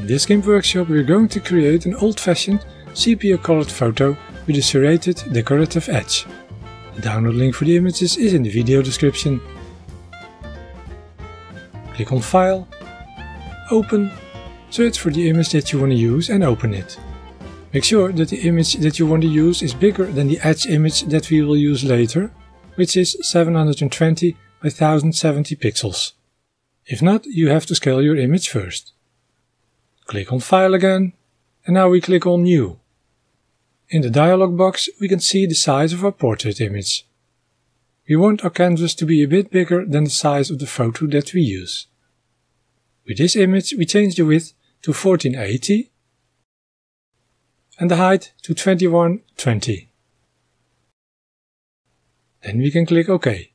In this GIMP workshop we are going to create an old-fashioned sepia-colored photo with a serrated decorative edge. The download link for the images is in the video description. Click on File, Open, search for the image that you want to use and open it. Make sure that the image that you want to use is bigger than the edge image that we will use later, which is 720 by 1070 pixels. If not, you have to scale your image first. Click on File again, and now we click on New. In the dialog box we can see the size of our portrait image. We want our canvas to be a bit bigger than the size of the photo that we use. With this image we change the width to 1480 and the height to 2120. Then we can click OK.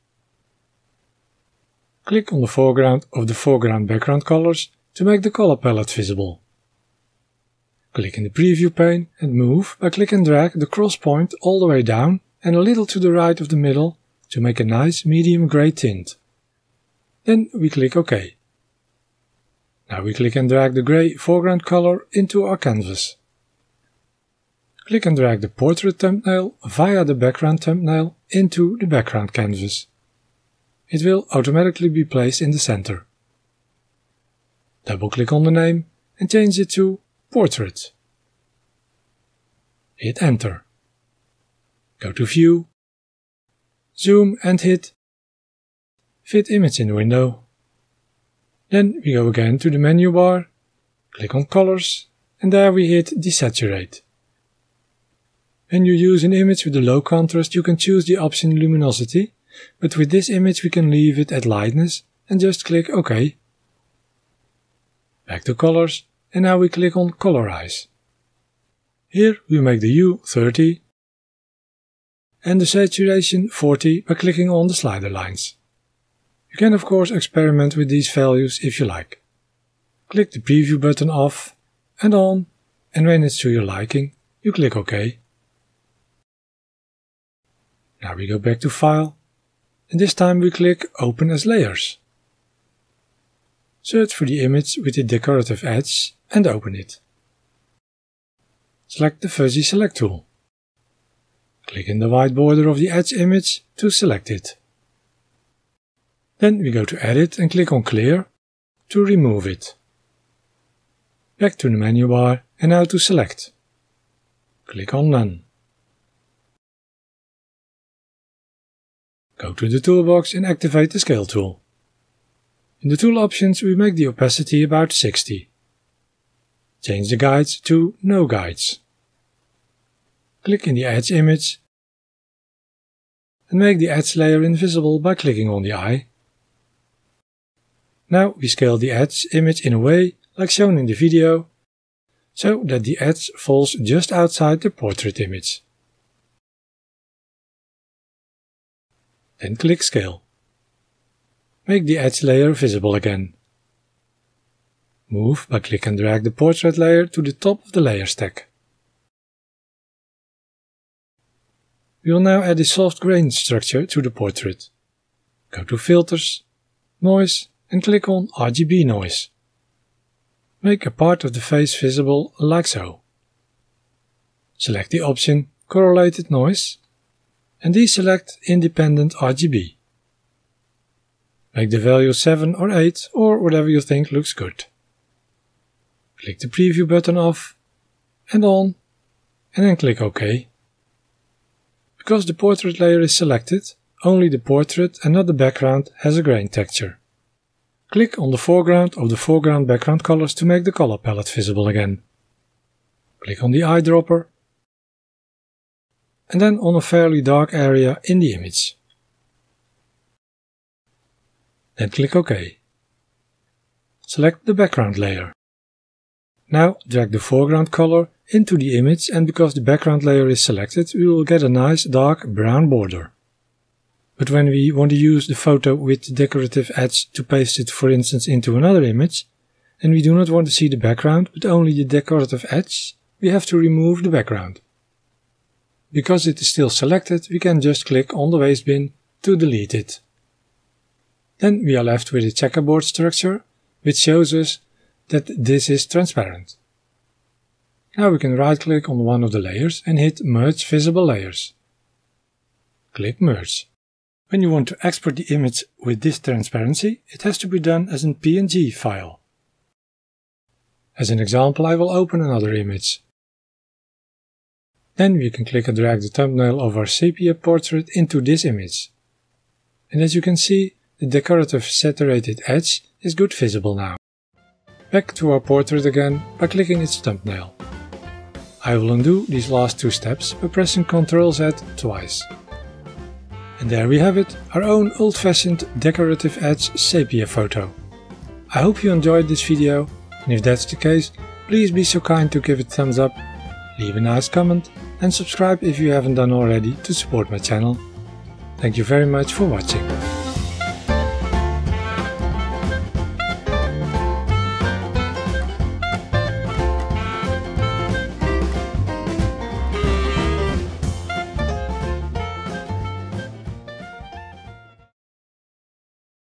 Click on the foreground of the foreground background colors to make the color palette visible. Click in the preview pane and move by click and drag the cross point all the way down and a little to the right of the middle to make a nice medium grey tint. Then we click OK. Now we click and drag the grey foreground color into our canvas. Click and drag the portrait thumbnail via the background thumbnail into the background canvas. It will automatically be placed in the center. Double click on the name and change it to Portrait. Hit Enter. Go to View, Zoom and hit Fit Image in the window. Then we go again to the menu bar, click on Colors and there we hit Desaturate. When you use an image with a low contrast you can choose the option Luminosity, but with this image we can leave it at Lightness and just click OK. Back to Colors and now we click on Colorize. Here we make the hue 30 and the saturation 40 by clicking on the slider lines. You can of course experiment with these values if you like. Click the preview button off and on, and when it's to your liking you click OK. Now we go back to File and this time we click Open as Layers. Search for the image with the decorative edge and open it. Select the Fuzzy Select tool. Click in the white border of the edge image to select it. Then we go to Edit and click on Clear to remove it. Back to the menu bar and now to Select. Click on None. Go to the toolbox and activate the Scale tool. In the tool options we make the opacity about 60. Change the guides to No Guides. Click in the edge image and make the edge layer invisible by clicking on the eye. Now we scale the edge image in a way like shown in the video, so that the edge falls just outside the portrait image. Then click Scale. Make the edge layer visible again. Move by click and drag the portrait layer to the top of the layer stack. We will now add a soft grain structure to the portrait. Go to Filters, Noise and click on RGB Noise. Make a part of the face visible like so. Select the option Correlated Noise and deselect Independent RGB. Make the value 7 or 8 or whatever you think looks good. Click the preview button off and on and then click OK. Because the portrait layer is selected, only the portrait and not the background has a grain texture. Click on the foreground of the foreground background colors to make the color palette visible again. Click on the eyedropper and then on a fairly dark area in the image. Then click OK. Select the background layer. Now drag the foreground color into the image and because the background layer is selected we will get a nice dark brown border. But when we want to use the photo with the decorative edge to paste it for instance into another image and we do not want to see the background but only the decorative edge, we have to remove the background. Because it is still selected we can just click on the waste bin to delete it. Then we are left with a checkerboard structure which shows us that this is transparent. Now we can right-click on one of the layers and hit Merge Visible Layers. Click Merge. When you want to export the image with this transparency, it has to be done as a PNG file. As an example, I will open another image. Then we can click and drag the thumbnail of our sepia portrait into this image. And as you can see, the decorative saturated edge is good visible now. Back to our portrait again by clicking its thumbnail. I will undo these last two steps by pressing Ctrl-Z twice. And there we have it, our own old-fashioned decorative edge sepia photo. I hope you enjoyed this video, and if that's the case, please be so kind to give it a thumbs up, leave a nice comment and subscribe if you haven't done already to support my channel. Thank you very much for watching.